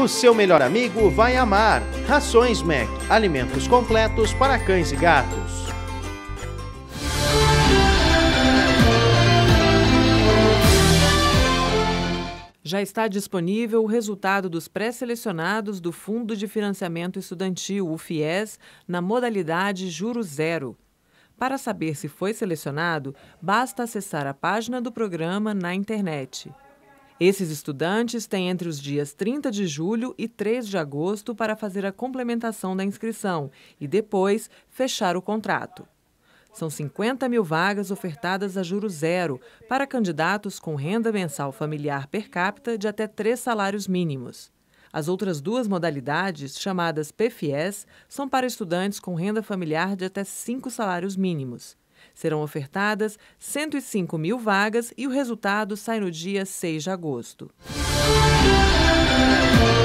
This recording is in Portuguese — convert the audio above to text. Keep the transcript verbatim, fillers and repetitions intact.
O seu melhor amigo vai amar. Rações Mac, alimentos completos para cães e gatos. Já está disponível o resultado dos pré-selecionados do Fundo de Financiamento Estudantil, o FIES, na modalidade Juros Zero. Para saber se foi selecionado, basta acessar a página do programa na internet. Esses estudantes têm entre os dias trinta de julho e três de agosto para fazer a complementação da inscrição e depois fechar o contrato. São cinquenta mil vagas ofertadas a juros zero para candidatos com renda mensal familiar per capita de até três salários mínimos. As outras duas modalidades, chamadas P FIES, são para estudantes com renda familiar de até cinco salários mínimos. Serão ofertadas cento e cinco mil vagas e o resultado sai no dia seis de agosto.